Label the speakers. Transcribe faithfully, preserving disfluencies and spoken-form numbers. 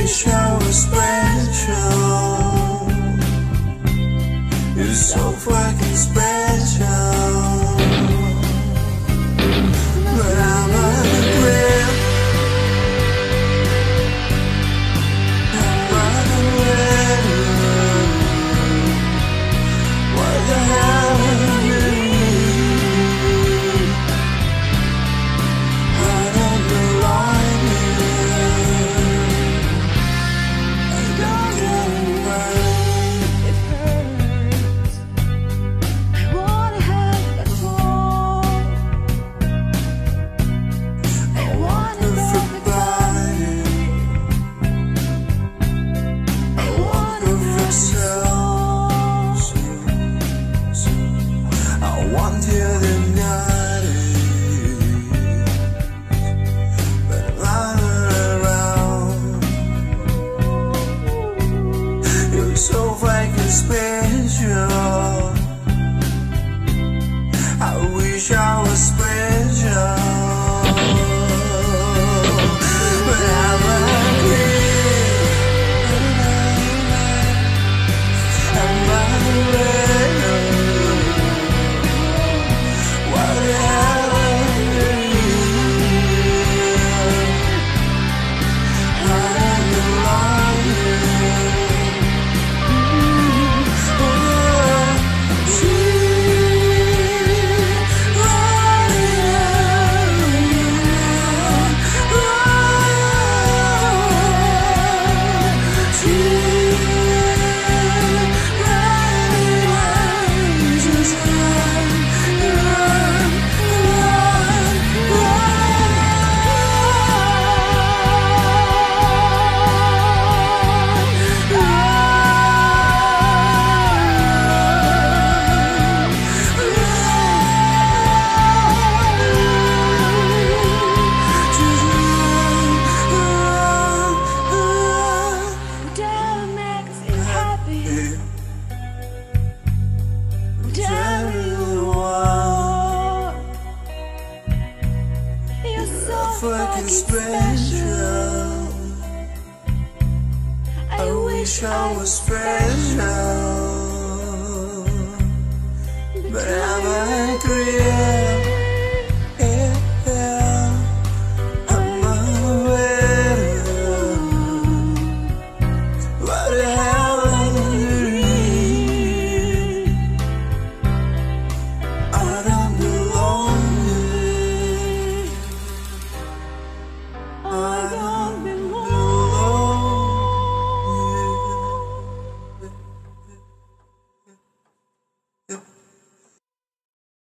Speaker 1: wish I was special. You're so fucking special. But I'm a real. I'm unreal. What the hell are you? I don't belong here. I don't get it right.
Speaker 2: It hurts. I wanna have control. I wanna love
Speaker 1: Body,
Speaker 2: I wanna
Speaker 1: perfect self. I want you to night, but I'm not around. You're so fucking special. I wish I was special. But I'm a kid. I'm unreal. What the hell are you? I don't belong here. Oh,
Speaker 2: Whatever makes you happy, whatever you want. You're so
Speaker 1: fucking
Speaker 2: fucking special.
Speaker 1: special. I wish I was special, but I'm a creature.